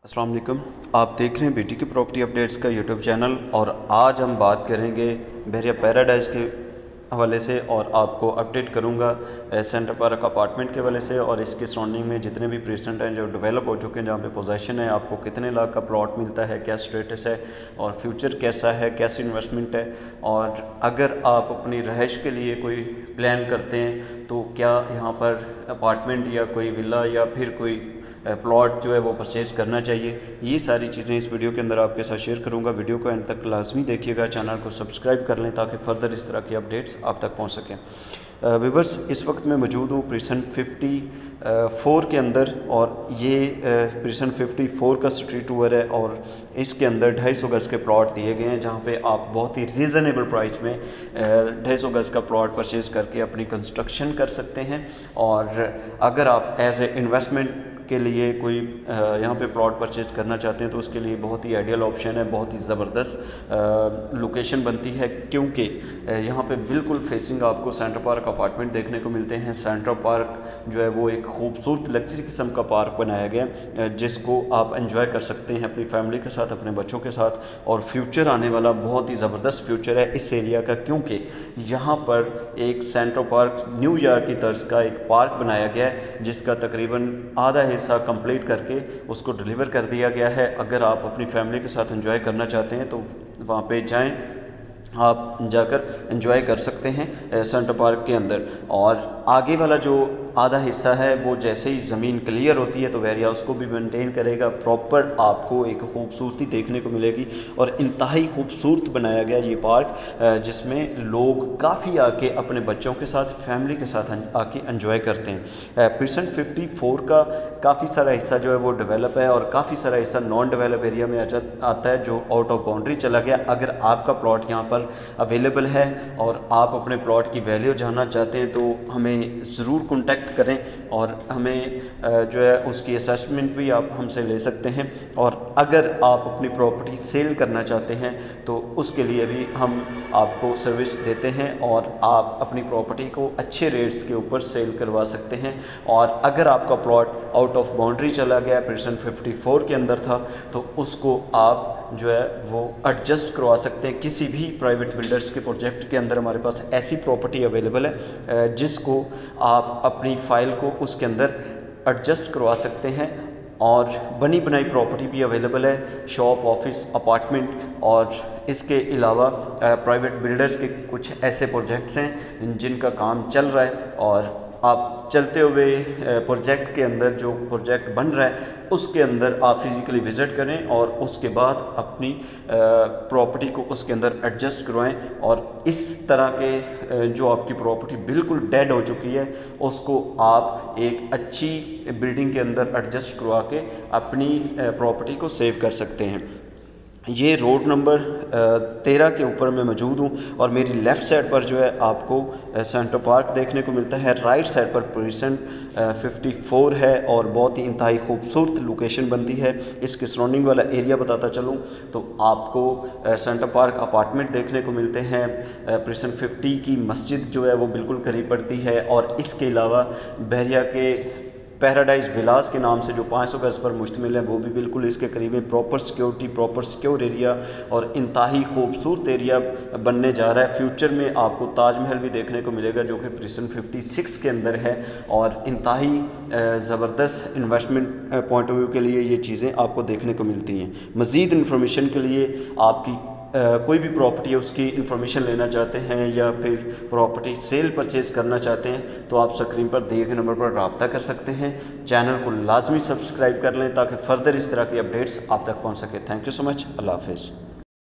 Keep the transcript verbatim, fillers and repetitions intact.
अस्सलाम वालेकुम। आप देख रहे हैं बीटी की प्रॉपर्टी अपडेट्स का यूट्यूब चैनल और आज हम बात करेंगे बहरिया पैराडाइज़ के हवाले से और आपको अपडेट करूंगा सेंटर पार्क अपार्टमेंट के हवाले से और इसके सराउंडिंग में जितने भी प्रेजेंट हैं जो डेवलप हो चुके हैं जहाँ पे पोजीशन है, आपको कितने लाख का प्लॉट मिलता है, क्या स्टेटस है और फ्यूचर कैसा है, कैसी इन्वेस्टमेंट है और अगर आप अपनी रहाइश के लिए कोई प्लान करते हैं तो क्या यहाँ पर अपार्टमेंट या कोई विला या फिर कोई प्लॉट जो है वो परचेज़ करना चाहिए। ये सारी चीज़ें इस वीडियो के अंदर आपके साथ शेयर करूंगा। वीडियो को एंड तक लाजमी देखिएगा, चैनल को सब्सक्राइब कर लें ताकि फ़र्दर इस तरह की अपडेट्स आप तक पहुंच सकें। व्यूअर्स, इस वक्त मैं मौजूद हूँ प्रिसन फिफ्टी फोर के अंदर और ये प्रिसन फिफ्टी फोर का स्ट्रीट टूर है और इसके अंदर ढाई सौ गज़ के प्लॉट दिए गए हैं जहाँ पे आप बहुत ही रीज़नेबल प्राइस में ढाई सौ गज़ का प्लॉट परचेज़ करके अपनी कंस्ट्रक्शन कर सकते हैं। और अगर आप एज ए इन्वेस्टमेंट के लिए कोई यहाँ पे प्लॉट परचेज़ करना चाहते हैं तो उसके लिए बहुत ही आइडियल ऑप्शन है, बहुत ही ज़बरदस्त लोकेशन बनती है क्योंकि यहाँ पे बिल्कुल फेसिंग आपको सेंटर पार्क अपार्टमेंट देखने को मिलते हैं। सेंटर पार्क जो है वो एक खूबसूरत लग्जरी किस्म का पार्क बनाया गया जिसको आप एंजॉय कर सकते हैं अपनी फैमिली के साथ, अपने बच्चों के साथ और फ्यूचर आने वाला बहुत ही ज़बरदस्त फ्यूचर है इस एरिया का क्योंकि यहाँ पर एक सेंटर पार्क न्यूयॉर्क की तर्ज का एक पार्क बनाया गया है जिसका तकरीबन आधा हिस्सा कंप्लीट करके उसको डिलीवर कर दिया गया है। अगर आप अपनी फैमिली के साथ एंजॉय करना चाहते हैं तो वहाँ पे जाएं, आप जाकर एंजॉय कर सकते हैं सेंटर पार्क के अंदर। और आगे वाला जो आधा हिस्सा है वो जैसे ही ज़मीन क्लियर होती है तो वेरिया उसको भी मेंटेन करेगा, प्रॉपर आपको एक खूबसूरती देखने को मिलेगी और इंतहाई खूबसूरत बनाया गया ये पार्क जिसमें लोग काफ़ी आके अपने बच्चों के साथ, फैमिली के साथ आके एंजॉय करते हैं। प्रिसन फिफ्टी फोर का काफ़ी सारा हिस्सा जो है वो डेवलप है और काफ़ी सारा हिस्सा नॉन डेवलप एरिया में आता है जो आउट ऑफ बाउंड्री चला गया। अगर आपका प्लॉट यहाँ पर अवेलेबल है और आप अपने प्लॉट की वैल्यू जानना चाहते हैं तो हमें ज़रूर कॉन्टैक्ट करें और हमें जो है उसकी असेसमेंट भी आप हमसे ले सकते हैं। और अगर आप अपनी प्रॉपर्टी सेल करना चाहते हैं तो उसके लिए भी हम आपको सर्विस देते हैं और आप अपनी प्रॉपर्टी को अच्छे रेट्स के ऊपर सेल करवा सकते हैं। और अगर आपका प्लॉट आउट ऑफ बाउंड्री चला गया, प्रिसन फिफ्टी फोर के अंदर था, तो उसको आप जो है वो एडजस्ट करवा सकते हैं। किसी भी प्राइवेट बिल्डर्स के प्रोजेक्ट के अंदर हमारे पास ऐसी प्रॉपर्टी अवेलेबल है जिसको आप अपनी फ़ाइल को उसके अंदर एडजस्ट करवा सकते हैं और बनी बनाई प्रॉपर्टी भी अवेलेबल है, शॉप, ऑफिस, अपार्टमेंट और इसके अलावा प्राइवेट बिल्डर्स के कुछ ऐसे प्रोजेक्ट्स हैं जिनका काम चल रहा है और आप चलते हुए प्रोजेक्ट के अंदर जो प्रोजेक्ट बन रहा है उसके अंदर आप फिज़िकली विज़िट करें और उसके बाद अपनी प्रॉपर्टी को उसके अंदर एडजस्ट करवाएं और इस तरह के जो आपकी प्रॉपर्टी बिल्कुल डेड हो चुकी है उसको आप एक अच्छी बिल्डिंग के अंदर एडजस्ट करवा के अपनी प्रॉपर्टी को सेव कर सकते हैं। ये रोड नंबर तेरह के ऊपर मैं मौजूद हूँ और मेरी लेफ़्ट साइड पर जो है आपको सेंटर पार्क देखने को मिलता है, राइट साइड पर प्रिसन फिफ्टी फोर है और बहुत ही इंतहाई खूबसूरत लोकेशन बनती है। इसके सराउंडिंग वाला एरिया बताता चलूँ तो आपको सेंटर पार्क अपार्टमेंट देखने को मिलते हैं, प्रिसन फिफ्टी की मस्जिद जो है वो बिल्कुल करीब पड़ती है और इसके अलावा बहरिया के पैराडाइज़ विलास के नाम से जो पाँच सौ गज़ पर मुश्तमिल है वो भी बिल्कुल इसके करीब है। Proper security, proper secure area और इंतहाई खूबसूरत एरिया बनने जा रहा है। फ्यूचर में आपको ताजमहल भी देखने को मिलेगा जो कि प्रिसन फिफ्टी सिक्स के अंदर है और इंतहाई ज़बरदस्त इन्वेस्टमेंट पॉइंट ऑफ व्यू के लिए ये चीज़ें आपको देखने को मिलती हैं। मज़ीद इन्फॉर्मेशन के लिए आपकी Uh, कोई भी प्रॉपर्टी है उसकी इन्फॉर्मेशन लेना चाहते हैं या फिर प्रॉपर्टी सेल परचेज़ करना चाहते हैं तो आप स्क्रीन पर दिए गए नंबर पर रब्ता कर सकते हैं। चैनल को लाजमी सब्सक्राइब कर लें ताकि फ़र्दर इस तरह की अपडेट्स आप तक पहुंच सके। Thank you so much. अल्लाह हाफ़िज़।